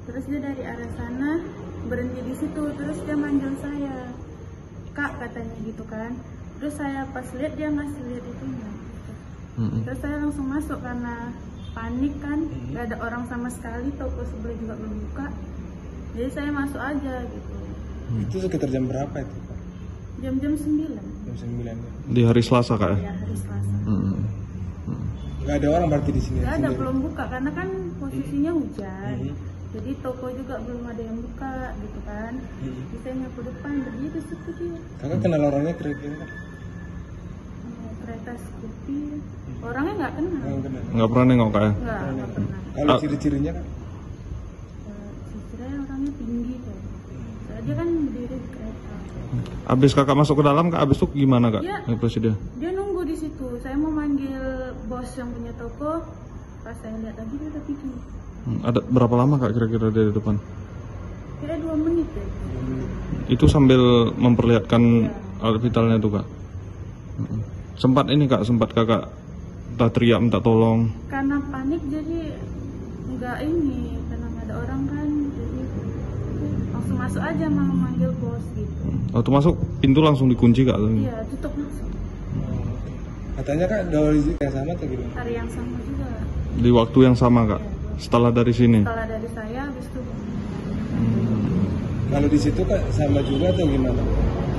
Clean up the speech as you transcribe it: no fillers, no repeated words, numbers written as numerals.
Terus dia dari arah sana berhenti di situ, terus dia manggil saya, Kak katanya gitu kan. Terus saya pas lihat dia ngasih lihat itunya. Terus saya langsung masuk karena panik kan, nggak ada orang sama sekali, toko sebelah juga belum buka. Jadi saya masuk aja gitu. Itu sekitar jam berapa itu, Pak? Jam-jam 9. Jam 9 ya? Di hari Selasa, Kak? Ya, hari Selasa. Nggak ada orang berarti di sini? Nggak ada, sendiri? belum buka karena kan posisinya hujan. Jadi toko juga belum ada yang buka gitu kan. Jadi saya nyapu depan, begitu situ dia. Kakak kenal orangnya kira-kira? Kereta Scoopy. Orangnya nggak kenal. Nggak pernah nengok, Kak ya? Nggak pernah. Kalau ciri-cirinya kan? Ciri-cirinya orangnya tinggi kan. Dia kan berdiri di kereta. Abis kakak masuk ke dalam, Kak, abis itu gimana, Kak? Ya. Presiden? Dia nunggu di situ. Saya mau manggil bos yang punya toko. Pas saya lihat lagi dia udah pergi. Ada berapa lama, Kak, kira-kira dari depan? Kira 2 menit ya. Itu sambil memperlihatkan alat vitalnya tuh, Kak? Sempat ini, Kak, sempat kakak entah teriak minta tolong? Karena panik jadi nggak ini, karena nggak ada orang kan, jadi langsung masuk aja mau manggil bos gitu. Waktu masuk pintu langsung dikunci, Kak? Iya, tutup langsung. Katanya Kak dari yang sama atau gimana? Hari yang sama juga. Di waktu yang sama, Kak? Setelah dari sini? Setelah dari saya, habis itu. Kalau di situ Kak sama juga atau gimana?